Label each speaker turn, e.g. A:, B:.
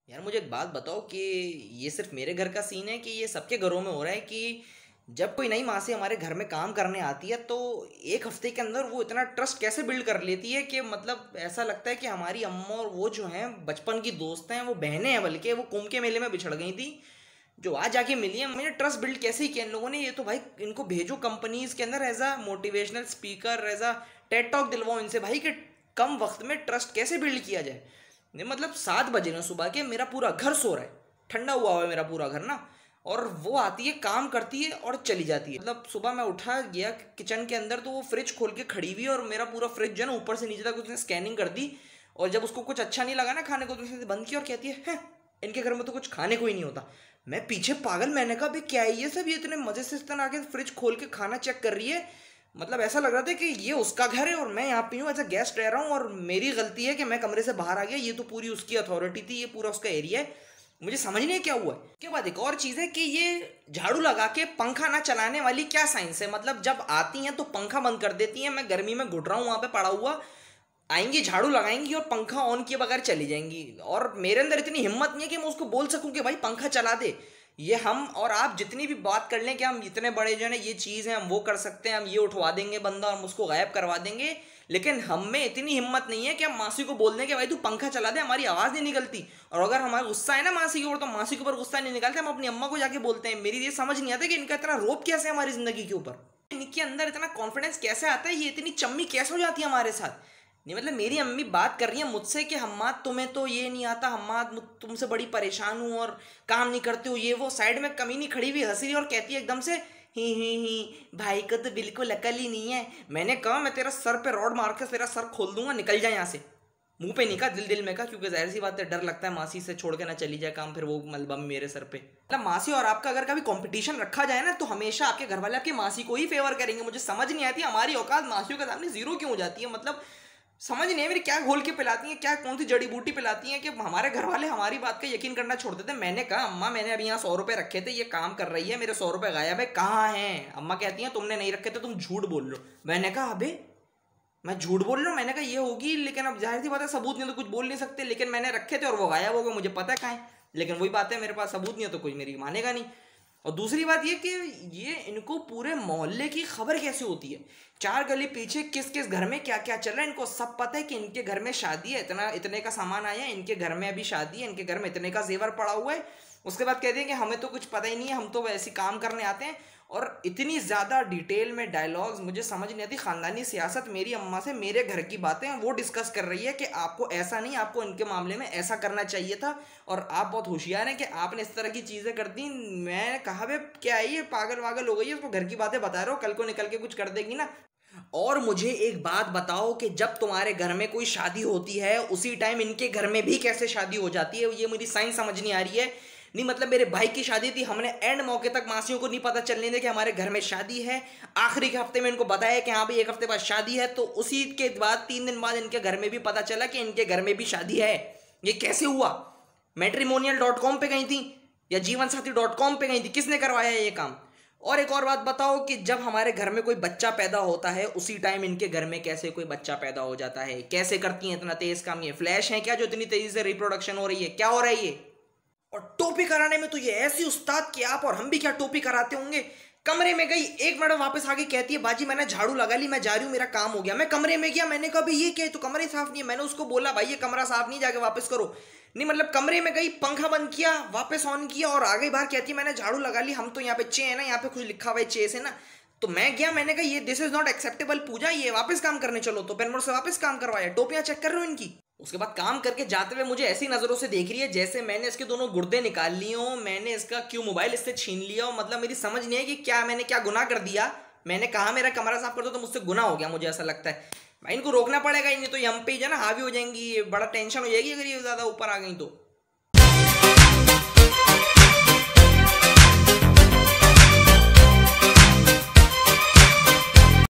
A: यार मुझे एक बात बताओ कि ये सिर्फ मेरे घर का सीन है कि ये सबके घरों में हो रहा है कि जब कोई नई मासी हमारे घर में काम करने आती है तो एक हफ्ते के अंदर वो इतना ट्रस्ट कैसे बिल्ड कर लेती है कि मतलब ऐसा लगता है कि हमारी अम्मा और वो जो हैं बचपन की दोस्त हैं, वो बहनें हैं, बल्कि वो कुंभ के मेले में बिछड़ गई थी जो आज जाके मिली है। मैंने ट्रस्ट बिल्ड कैसे ही किया इन लोगों ने। ये तो भाई इनको भेजो कंपनीज के अंदर as a motivational speaker, as a TED talk दिलवाओ इनसे भाई कि कम वक्त में ट्रस्ट कैसे बिल्ड किया जाए। नहीं मतलब 7 बजे ना सुबह के मेरा पूरा घर सो रहा है, ठंडा हुआ हुआ है मेरा पूरा घर ना, और वो आती है, काम करती है और चली जाती है। मतलब सुबह मैं उठा गया किचन के अंदर तो वो फ्रिज खोल के खड़ी हुई है और मेरा पूरा फ्रिज जो है ना ऊपर से नीचे तक उसने स्कैनिंग कर दी। और जब उसको कुछ अच्छा नहीं लगा ना खाने को तो उसने बंद किया और कहती है, "हैं, इनके घर में तो कुछ खाने को ही नहीं होता।" मैं पीछे पागल, मैंने कहा भाई क्या है ये सब, ये इतने मजे से इतना आके फ्रिज खोल के खाना चेक कर रही है। मतलब ऐसा लग रहा था कि ये उसका घर है और मैं यहाँ पे हूँ एज अ गेस्ट रह रहा हूँ और मेरी गलती है कि मैं कमरे से बाहर आ गया। ये तो पूरी उसकी अथॉरिटी थी, ये पूरा उसका एरिया है। मुझे समझ नहीं है क्या हुआ है। उसके बाद एक और चीज़ है कि ये झाड़ू लगा के पंखा ना चलाने वाली क्या साइंस है। मतलब जब आती हैं तो पंखा बंद कर देती हैं, मैं गर्मी में घुट रहा हूँ वहाँ पे पड़ा हुआ, आएंगी झाड़ू लगाएंगी और पंखा ऑन किए बगैर चली जाएंगी। और मेरे अंदर इतनी हिम्मत नहीं है कि मैं उसको बोल सकूं कि भाई पंखा चला दे। ये हम और आप जितनी भी बात कर लें कि हम इतने बड़े जो है ना ये चीज़ है, हम वो कर सकते हैं, हम ये उठवा देंगे बंदा, हम उसको गायब करवा देंगे, लेकिन हम में इतनी हिम्मत नहीं है कि हम मासी को बोल दें कि भाई तू पंखा चला दे। हमारी आवाज़ नहीं निकलती, और अगर हमारा गुस्सा है ना मासी के ऊपर तो मासी के ऊपर गुस्सा नहीं निकलता, हम अपनी अम्मा को जाके बोलते हैं। मेरी ये समझ नहीं आता कि इनका इतना रोप कैसे है हमारी ज़िंदगी के ऊपर, इनके अंदर इतना कॉन्फिडेंस कैसे आता है, ये इतनी चम्मी कैसे हो जाती है हमारे साथ। नहीं मतलब मेरी अम्मी बात कर रही है मुझसे कि हम्मा तुम्हें तो ये नहीं आता, हम्मा तुमसे बड़ी परेशान हूँ और काम नहीं करते हो ये वो। साइड में कमीनी खड़ी हुई हंसी रही और कहती है एकदम से, ही भाई को तो बिल्कुल अकल ही नहीं है। मैंने कहा मैं तेरा सर पे रॉड मार के तेरा सर खोल दूंगा, निकल जाए यहाँ से। मुंह पे नहीं कहा, दिल दिल में कहा, क्योंकि जाहिर सी बात है डर लगता है मासी से छोड़ के ना चली जाए काम, फिर वो मलबम मेरे सर पे। मतलब मासी और आपका अगर कभी कंपटीशन रखा जाए ना तो हमेशा आपके घर वाले आपकी मासी को ही फेवर करेंगे। मुझे समझ नहीं आती हमारी औकात मासियों के सामने जीरो क्यों हो जाती है। मतलब समझ नहीं है मेरी, क्या घोल के पिलाती हैं, क्या कौन सी जड़ी बूटी पिलाती हैं कि हमारे घर वाले हमारी बात का यकीन करना छोड़ देते हैं। मैंने कहा अम्मा मैंने अभी यहाँ 100 रुपए रखे थे, ये काम कर रही है, मेरे 100 रुपए गायब है, कहाँ हैं। अम्मा कहती हैं तुमने नहीं रखे थे, तुम झूठ बोल रहे हो। मैंने कहा अबे मैं झूठ बोल रहा हूँ, मैंने कहा ये होगी, लेकिन अब जाहिर सी बात है सबूत नहीं तो कुछ बोल नहीं सकते, लेकिन मैंने रखे थे और वो गायब हो गए, मुझे पता है कहाँ है, लेकिन वही बात है मेरे पास सबूत नहीं है तो कोई मेरी मानेगा नहीं। और दूसरी बात ये कि ये इनको पूरे मोहल्ले की खबर कैसे होती है, 4 गली पीछे किस किस घर में क्या क्या चल रहा है, इनको सब पता है कि इनके घर में शादी है, इतना इतने का सामान आया है, इनके घर में अभी शादी है, इनके घर में इतने का जेवर पड़ा हुआ है। उसके बाद कहते हैं कि हमें तो कुछ पता ही नहीं है, हम तो वैसे काम करने आते हैं। और इतनी ज़्यादा डिटेल में डायलॉग्स मुझे समझ नहीं आती। ख़ानदानी सियासत मेरी अम्मा से मेरे घर की बातें वो डिस्कस कर रही है कि आपको ऐसा नहीं, आपको इनके मामले में ऐसा करना चाहिए था, और आप बहुत होशियार हैं कि आपने इस तरह की चीज़ें कर दी। मैं कहा वे क्या है ये, पागल वागल हो गई है, उसको घर की बातें बता रहे हो, कल को निकल के कुछ कर देगी ना। और मुझे एक बात बताओ कि जब तुम्हारे घर में कोई शादी होती है उसी टाइम इनके घर में भी कैसे शादी हो जाती है, ये मेरी साइंस समझ नहीं आ रही है। नहीं मतलब मेरे भाई की शादी थी, हमने एंड मौके तक मासियों को नहीं पता चलने दिया कि हमारे घर में शादी है। आखिरी के हफ्ते में इनको बताया कि हाँ भाई 1 हफ्ते बाद शादी है, तो उसी के बाद 3 दिन बाद इनके घर में भी पता चला कि इनके घर में भी शादी है। ये कैसे हुआ? मैट्रिमोनियल.com पे गई थी या जीवनसाथी.com पे गई थी? किसने करवाया ये काम? और एक और बात बताओ कि जब हमारे घर में कोई बच्चा पैदा होता है उसी टाइम इनके घर में कैसे कोई बच्चा पैदा हो जाता है? कैसे करती हैं इतना तेज काम? ये फ्लैश है क्या जो इतनी तेजी से रिप्रोडक्शन हो रही है? क्या हो रहा है ये? और टोपी कराने में तो ये ऐसी उस्ताद कि आप और हम भी क्या टोपी कराते होंगे। कमरे में गई, 1 मिनट वापस आके कहती है बाजी मैंने झाड़ू लगा ली, मैं जा रही हूँ, मेरा काम हो गया। मैं कमरे में गया, मैंने कहा भाई ये क्या है, तो कमरे साफ नहीं है। मैंने उसको बोला भाई ये कमरा साफ नहीं, जाके वापस करो। नहीं मतलब कमरे में गई, पंखा बंद किया, वापस ऑन किया और आ गई बाहर, कहती है मैंने झाड़ू लगा ली। हम तो यहाँ पे चे है ना, यहाँ पे कुछ लिखा हुआ है चे से ना। तो मैं गया, मैंने कहा ये this is not acceptable Pooja, ये वापस काम करने चलो। तो पेनमोड़ से वापस काम करवाया, टोपियां चेक कर रहे हो इनकी। उसके बाद काम करके जाते हुए मुझे ऐसी नजरों से देख रही है जैसे मैंने इसके दोनों गुर्दे निकाल लिए हो, मैंने इसका क्यों मोबाइल इससे छीन लिया हो। मतलब मेरी समझ नहीं है कि क्या मैंने क्या गुनाह कर दिया। मैंने कहा मेरा कमरा साफ कर दो तो मुझसे गुनाह हो गया, मुझे ऐसा लगता है। भाई इनको रोकना पड़ेगा, नहीं तो ये हम पे ही ना हावी हो जाएंगी, बड़ा टेंशन हो जाएगी अगर ये ज्यादा ऊपर आ गई तो।